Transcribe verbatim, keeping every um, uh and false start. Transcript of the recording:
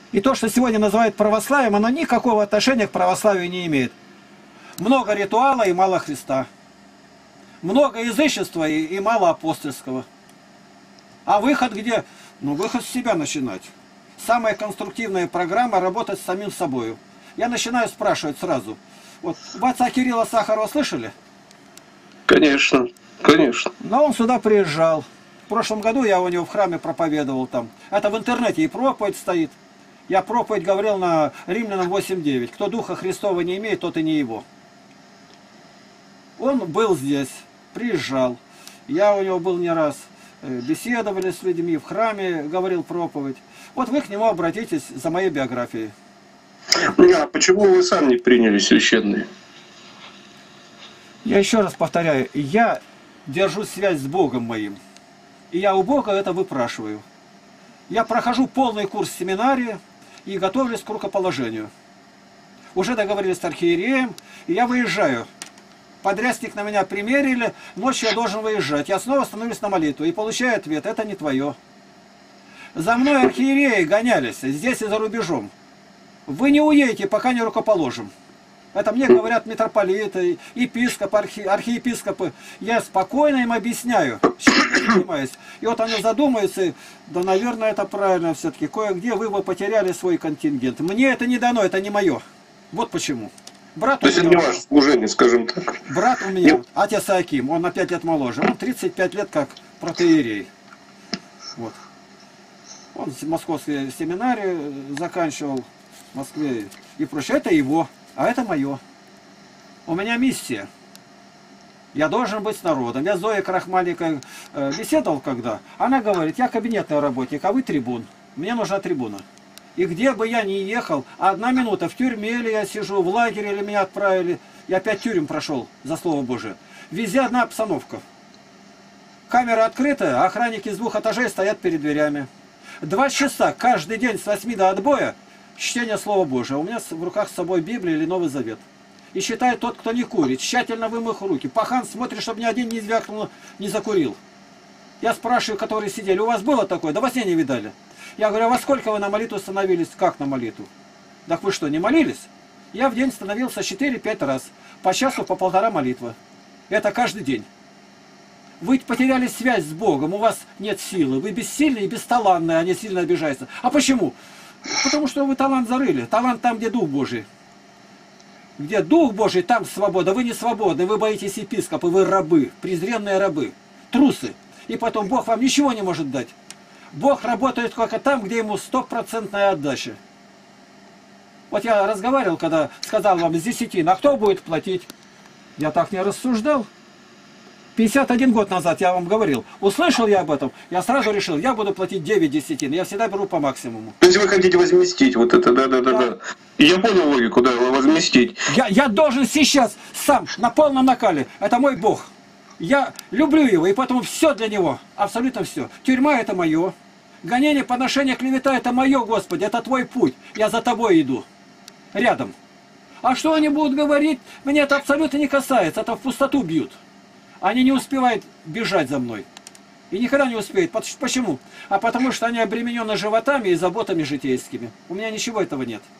И то, что сегодня называют православием, оно никакого отношения к православию не имеет. Много ритуала и мало Христа. Много язычества и, и мало апостольского. А выход где? Ну, выход с себя начинать. Самая конструктивная программа — работать с самим собой. Я начинаю спрашивать сразу. Вот, в отца Кирилла Сахарова слышали? Конечно, конечно. Но он сюда приезжал. В прошлом году я у него в храме проповедовал там. Это в интернете и проповедь стоит. Я проповедь говорил на Римлянам восемь девять. Кто Духа Христова не имеет, тот и не его. Он был здесь, приезжал. Я у него был не раз. Беседовали с людьми, в храме говорил проповедь. Вот вы к нему обратитесь за моей биографией. А почему вы сам не приняли священный? Я еще раз повторяю, я держу связь с Богом моим. И я у Бога это выпрашиваю. Я прохожу полный курс семинарии и готовлюсь к рукоположению. Уже договорились с архиереем, и я выезжаю. Подрядник на меня примерили, ночью я должен выезжать. Я снова становлюсь на молитву и получаю ответ: это не твое. За мной архиереи гонялись, здесь и за рубежом. Вы не уедете, пока не рукоположим. Это мне говорят митрополиты, епископы, архи, архиепископы. Я спокойно им объясняю, чем я занимаюсь. И вот они задумаются, и, да, наверное, это правильно все-таки. Кое-где вы бы потеряли свой контингент. Мне это не дано, это не мое. Вот почему. Брат То есть это не ваше служение, скажем так. Брат у меня, отец Аким, он на пять лет моложе. Он тридцать пять лет как протоиерей. Вот. Он в московской семинарии заканчивал, в Москве и прочее. Это его, а это мое. У меня миссия. Я должен быть с народом. Я с Зоей Крахмальникой беседовал когда. Она говорит: я кабинетный работник, а вы трибун. Мне нужна трибуна. И где бы я ни ехал, одна минута, в тюрьме или я сижу, в лагере или меня отправили, я пять тюрем прошел за Слово Божие. Везде одна обстановка. Камера открытая, охранники с двух этажей стоят перед дверями. Два часа каждый день с восьми до отбоя чтение Слова Божия. У меня в руках с собой Библия или Новый Завет. И считает тот, кто не курит, тщательно вымыв руки. Пахан смотрит, чтобы ни один не звякнул, не закурил. Я спрашиваю, которые сидели: у вас было такое? Да во сне не видали. Я говорю: а во сколько вы на молитву становились? Как на молитву? Так вы что, не молились? Я в день становился четыре-пять раз. По часу, по полтора молитвы. Это каждый день. Вы потеряли связь с Богом, у вас нет силы. Вы бессильны и бесталанны, а не сильно обижаются. А почему? Потому что вы талант зарыли. Талант там, где Дух Божий. Где Дух Божий, там свобода. Вы не свободны, вы боитесь епископа, вы рабы, презренные рабы, трусы. И потом Бог вам ничего не может дать. Бог работает только там, где ему стопроцентная отдача. Вот я разговаривал, когда сказал вам с десятин, а кто будет платить? Я так не рассуждал. пятьдесят один год назад я вам говорил. Услышал я об этом, я сразу решил, я буду платить девять десятин. Я всегда беру по максимуму. То есть вы хотите возместить вот это, да-да-да. да. И я понял логику, да, возместить. Я, я должен сейчас сам на полном накале. Это мой Бог. Я люблю его, и поэтому все для него, абсолютно все. Тюрьма — это мое. Гонение, поношение, клевета — это мое, Господи, это твой путь. Я за тобой иду. Рядом. А что они будут говорить, меня это абсолютно не касается. Это в пустоту бьют. Они не успевают бежать за мной. И никогда не успеют. Почему? А потому что они обременены животами и заботами житейскими. У меня ничего этого нет.